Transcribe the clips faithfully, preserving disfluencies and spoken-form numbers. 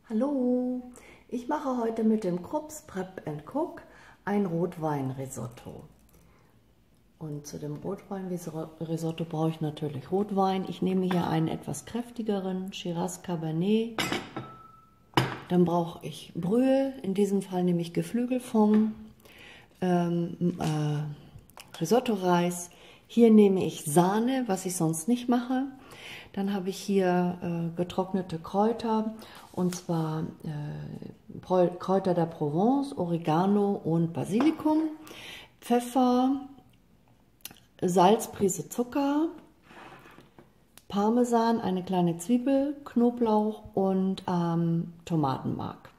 Hallo, ich mache heute mit dem Krups Prep and Cook ein Rotwein-Risotto. Und zu dem Rotwein-Risotto brauche ich natürlich Rotwein. Ich nehme hier einen etwas kräftigeren Shiraz Cabernet. Dann brauche ich Brühe, in diesem Fall nehme ich Geflügelfond, ähm, äh, Risotto-Reis. Hier nehme ich Sahne, was ich sonst nicht mache. Dann habe ich hier äh, getrocknete Kräuter, und zwar äh, Kräuter der Provence, Oregano und Basilikum, Pfeffer, Salz, Prise Zucker, Parmesan, eine kleine Zwiebel, Knoblauch und ähm, Tomatenmark.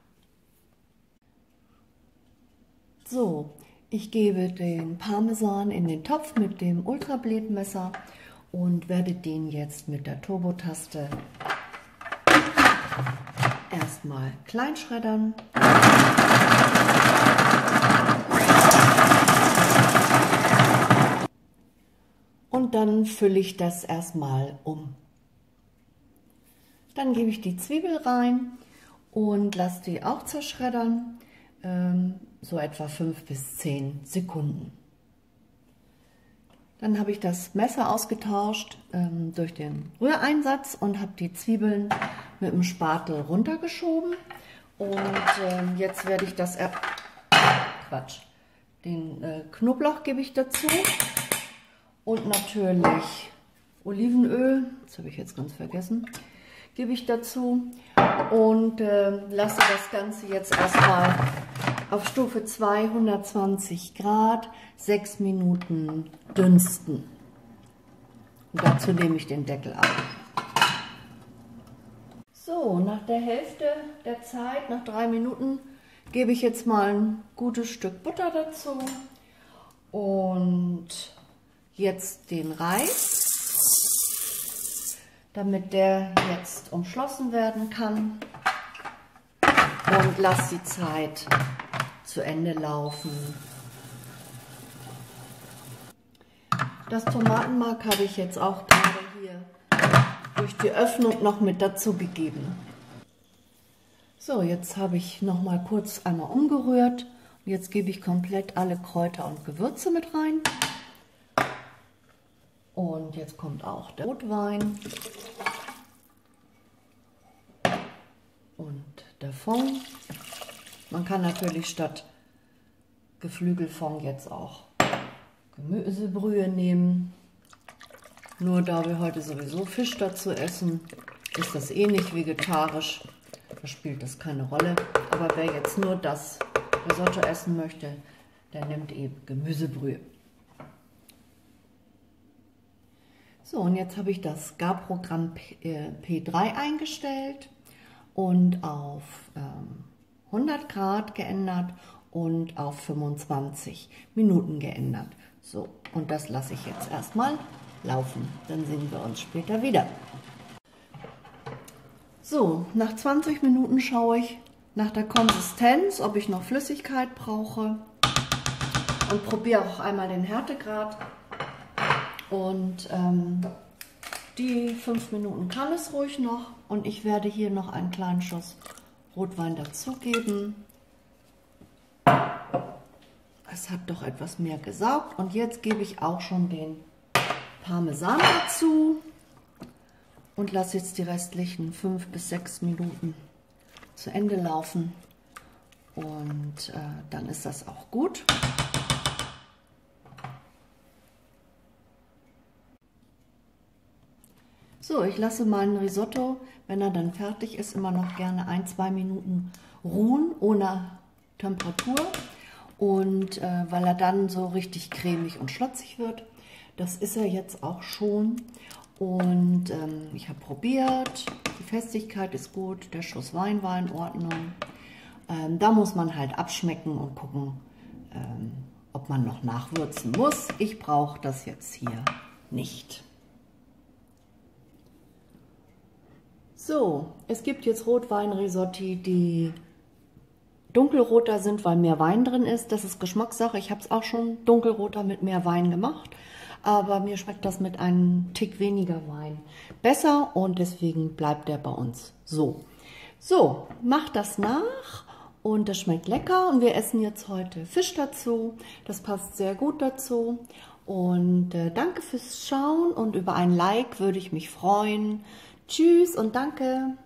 So, ich gebe den Parmesan in den Topf mit dem Ultrabledmesser und werde den jetzt mit der Turbo-Taste erstmal klein schreddern. Und dann fülle ich das erstmal um. Dann gebe ich die Zwiebel rein und lasse die auch zerschreddern, ähm, so etwa fünf bis zehn Sekunden. Dann habe ich das Messer ausgetauscht ähm, durch den Rühreinsatz und habe die Zwiebeln mit dem Spatel runtergeschoben. Und ähm, jetzt werde ich das, er Quatsch, den äh, Knoblauch gebe ich dazu und natürlich Olivenöl, das habe ich jetzt ganz vergessen, gebe ich dazu und äh, lasse das Ganze jetzt erstmal auf Stufe zwei, hundertzwanzig Grad, sechs Minuten dünsten. Und dazu nehme ich den Deckel ab. So, nach der Hälfte der Zeit, nach drei Minuten, gebe ich jetzt mal ein gutes Stück Butter dazu und jetzt den Reis, damit der jetzt umschlossen werden kann, und lasse die Zeit zu Ende laufen. Das Tomatenmark habe ich jetzt auch gerade hier durch die Öffnung noch mit dazu gegeben. So, jetzt habe ich noch mal kurz einmal umgerührt und jetzt gebe ich komplett alle Kräuter und Gewürze mit rein. Und jetzt kommt auch der Rotwein und der Fond. Man kann natürlich statt Geflügelfond jetzt auch Gemüsebrühe nehmen. Nur da wir heute sowieso Fisch dazu essen, ist das eh nicht vegetarisch. Da spielt das keine Rolle. Aber wer jetzt nur das Risotto essen möchte, der nimmt eben Gemüsebrühe. So, und jetzt habe ich das Garprogramm P drei eingestellt und auf ähm, hundert Grad geändert und auf fünfundzwanzig Minuten geändert. So, und das lasse ich jetzt erstmal laufen. Dann sehen wir uns später wieder. So, nach zwanzig Minuten schaue ich nach der Konsistenz, ob ich noch Flüssigkeit brauche, und probiere auch einmal den Härtegrad. Und ähm, die fünf Minuten kann es ruhig noch, und ich werde hier noch einen kleinen Schuss Rotwein dazugeben. Es hat doch etwas mehr gesaugt, und jetzt gebe ich auch schon den Parmesan dazu und lasse jetzt die restlichen fünf bis sechs Minuten zu Ende laufen, und äh, dann ist das auch gut. So, ich lasse meinen Risotto, wenn er dann fertig ist, immer noch gerne ein, zwei Minuten ruhen, ohne Temperatur. Und äh, weil er dann so richtig cremig und schlotzig wird. Das ist er jetzt auch schon. Und ähm, ich habe probiert, die Festigkeit ist gut, der Schuss Wein war in Ordnung. Ähm, da muss man halt abschmecken und gucken, ähm, ob man noch nachwürzen muss. Ich brauche das jetzt hier nicht. So, es gibt jetzt Rotwein-Risotti, die dunkelroter sind, weil mehr Wein drin ist. Das ist Geschmackssache. Ich habe es auch schon dunkelroter mit mehr Wein gemacht. Aber mir schmeckt das mit einem Tick weniger Wein besser, und deswegen bleibt der bei uns so. So, macht das nach und das schmeckt lecker und wir essen jetzt heute Fisch dazu. Das passt sehr gut dazu und äh, danke fürs Schauen und über ein Like würde ich mich freuen. Tschüss und danke.